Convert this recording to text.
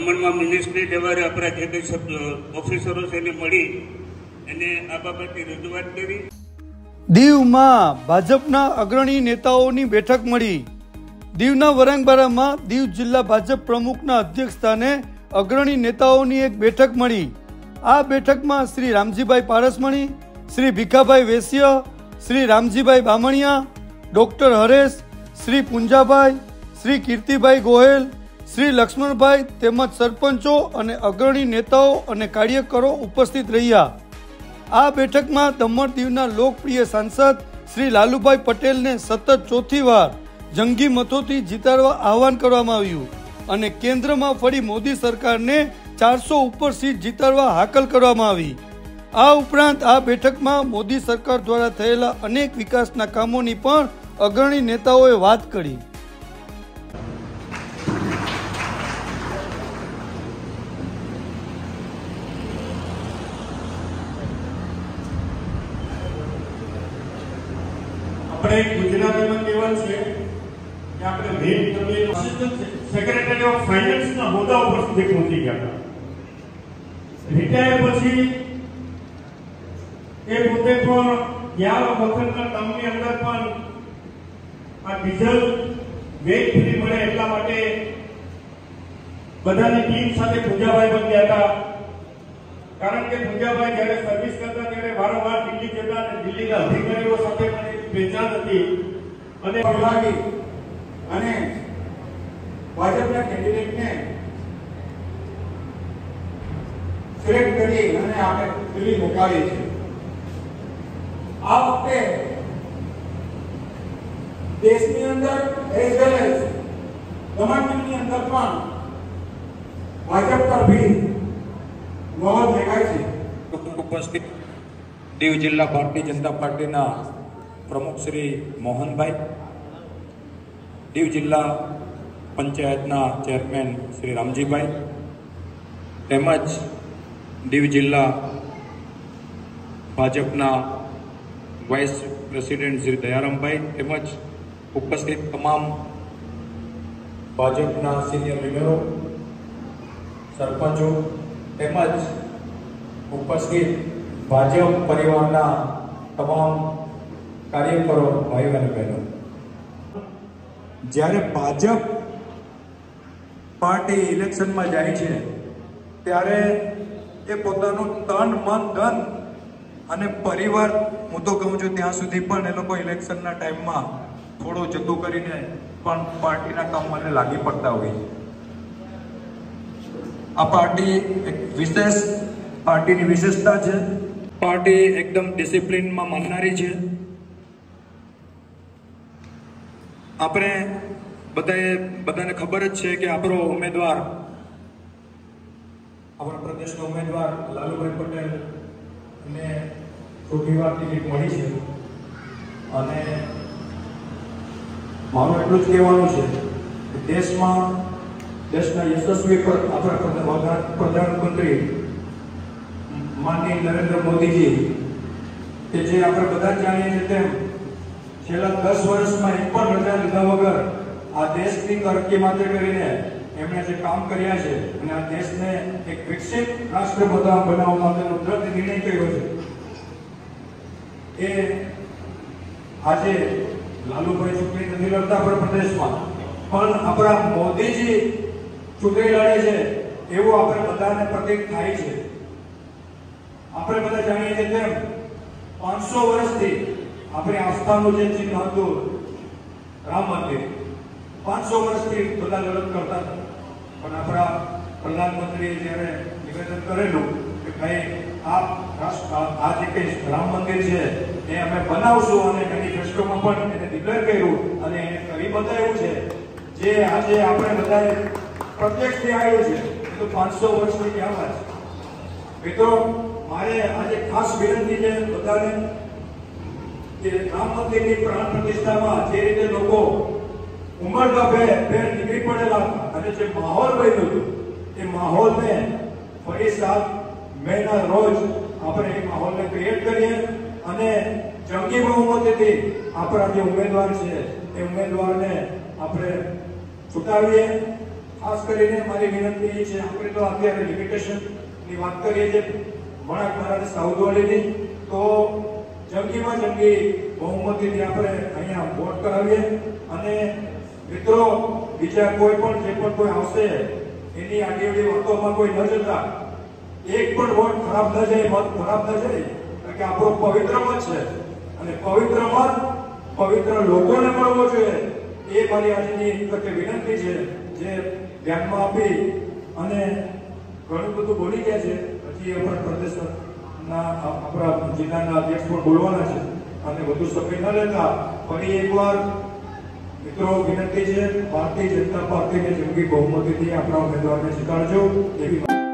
દમણમાં મિનિસ્ટ્રી લેવલે આપણા જે કંઈ ઓફિસરો છે એને મળી અને આ બાબતની રજૂઆત કરી। દીવમાં ભાજપના અગ્રણી નેતાઓની બેઠક મળી। દીવના વરાંગબારામાં દીવ જિલ્લા ભાજપ પ્રમુખના અધ્યક્ષસ્થાને અગ્રણી નેતાઓની એક બેઠક મળી। આ બેઠકમાં શ્રી રામજીભાઈ પારસમણી, શ્રી ભીખાભાઈ વેશ્ય, શ્રી રામજીભાઈ બામણિયા, ડોક્ટર હરેશ, શ્રી પુંજાભાઈ, શ્રી કીર્તિભાઈ ગોહેલ, શ્રી લક્ષ્મણભાઈ તેમજ સરપંચો અને અગ્રણી નેતાઓ અને કાર્યકરો ઉપસ્થિત રહ્યા। આ બેઠકમાં દમણ દીવના લોકપ્રિય સાંસદ શ્રી લાલુભાઈ પટેલને સતત ચોથી વાર જંગી મતોથી જીતાડવા આહવાન કરવામાં આવ્યું અને કેન્દ્રમાં ફરી મોદી સરકારને 400 ઉપર સીટ જીતાડવા હાકલ કરવામાં આવી। આ ઉપરાંત આ બેઠકમાં મોદી સરકાર દ્વારા થયેલા અનેક વિકાસના કામોની પણ અગ્રણી નેતાઓએ વાત કરી। આપણે ગુજરાતીમાં કહેવત છે કે આપણે મેન તબીબ સેક્રેટરી ઓફ ફાઇનાન્સના હોદ્દા ઉપર સુધી પહોંચી ગયા હતા। રિટાયર પછી એ પોતે પણ 11 વખતના ટર્મની અંદર પણ આ ડીઝલ વેટ ફ્રી મળે એટલા માટે બધાની ટીમ સાથે પૂંજાભાઈ પણ ગયા હતા। કારણ કે પૂંજાભાઈ જ્યારે સર્વિસ કરતા ત્યારે વારંવાર દિલ્હી જતા અને દિલ્હીના અધિકારીઓ સાથે પણ પહેચાન હતી અને લાગી અને ભાજપના કેન્ડિડેટને સિલેક્ટ કરી અને આપણે દિલ્હી મોકલી છે। આ વખતે દેશની અંદર એઝ વેલ એઝ દમણની અંદર પણ ભાજપ તરફી મોહર દેખાય છે। ઉપસ્થિત દીવ જિલ્લા ભારતીય જનતા પાર્ટીના પ્રમુખ શ્રી મોહનભાઈ, દીવ જિલ્લા પંચાયતના ચેરમેન શ્રી રામજીભાઈ તેમજ દીવ જિલ્લા ભાજપના વાઇસ પ્રેસિડેન્ટ શ્રી દયારામભાઈ તેમજ ઉપસ્થિત તમામ ભાજપના સિનિયર લીડરો, સરપંચો તેમજ ઉપસ્થિત ભાજપ પરિવારના તમામ કાર્યકરો, ભાઈઓ અને બહેનો, જ્યારે ભાજપ પાર્ટી ઇલેક્શનમાં જાય છે ત્યારે એ પોતાનું તન, મન, ધન અને પરિવાર, હું તો કહું છું ત્યાં સુધી પણ એ લોકો ઇલેક્શનના ટાઈમમાં થોડું જતું કરીને પણ પાર્ટીના કામમાં લાગી પડતા હોય છે। આ પાર્ટી એક વિશેષ પાર્ટીની વિશેષતા છે। પાર્ટી એકદમ ડિસિપ્લિનમાં માનનારી છે। આપણે બધાને ખબર જ છે કે આપણો ઉમેદવાર, આપણા પ્રદેશના ઉમેદવાર લાલુભાઈ પટેલ ને ચોથી વાર ટિકિટ મળી છે અને મારું એટલું જ કહેવાનું છે કે દેશના યશસ્વી આપણા પ્રધાનમંત્રી માનનીય નરેન્દ્ર મોદીજી કે જે આપણે બધા જાણીએ છીએ તેમ છેલ્લા 10 વર્ષમાં એક પણ રજા લીધા વગર આ દેશની તરક્કી માટે કરીને એમણે જે કામ કર્યા છે અને આ દેશને એક વિકસિત રાષ્ટ્ર બનાવવા માટેનો દ્રઢ નિર્ણય કર્યો છે, એ આજે લાલુભાઈ ચૂંટણી નથી લડતા આપણા પ્રદેશમાં, પણ આપણા મોદીજી ચૂંટણી લડે છે એવું આપણે બધાને પ્રતીક થાય છે। આપણે બધા જાણીએ છીએ તેમ 500 વર્ષથી આપણી આસ્થાનું જે ચિહ્ન હતું રામ મંદિર, 500 વર્ષથી બધા લડત કરતા હતા, પણ આપણા પ્રધાનમંત્રીએ જ્યારે નિવેદન કરેલું કે ભાઈ આ જે કંઈ રામ મંદિર છે એ અમે બનાવશું અને મેનિફેસ્ટોમાં પણ એને ડિક્લેર કર્યું અને એને કરી બતાવ્યું છે, જે આજે આપણે બધાએ પ્રત્યક્ષથી આવ્યું છે, એ તો 500 વર્ષની ક્યાં વાત છે। મિત્રો, મારે આજે ખાસ વિનંતી છે બધાને કે રામ મંદિરની પ્રાણ પ્રતિષ્ઠામાં જે રીતે લોકો ઉમળકા ફેર નીકળી પડેલા અને જે માહોલ બન્યો હતો એ માહોલને ફરી 7 મેના રોજ આપણે એ માહોલને ક્રિએટ કરીએ અને જંગી બહુમતીથી આપણા જે ઉમેદવાર છે એ ઉમેદવારને આપણે ચૂંટાવીએ। ખાસ કરીને મારી વિનંતી છે, આપણે તો અત્યારે લિમિટેશનની વાત કરીએ છીએ વણાક મહારાજ સાઉદવાડીની, તો જંગીમાં જંગી બહુમતીથી આપણે અહીંયા વોટ કરાવીએ અને મિત્રો બીજા કોઈ પણ જે પણ કોઈ આવશે એની આગેવાડી વાતોમાં કોઈ ન જતા એક પણ વોટ ખરાબ ન જાય, મત ખરાબ ન જાય, કારણ કે આપણો પવિત્ર મત છે અને પવિત્ર મત પવિત્ર લોકોને મળવો જોઈએ. એ મારી આજની તકે વિનંતી છે, જે ધ્યાનમાં આપી અને ઘણું બધું બોલી ગયા છે. હજી આપણા પ્રદેશના આપણા જિલ્લાના અધ્યક્ષ પણ બોલવાના છે અને વધુ સમય ન લેતા ફરી એકવાર મિત્રો વિનંતી છે, ભારતીય જનતા પાર્ટીને જંગી બહુમતીથી આપણા ઉમેદવારને જીતાડજો એવી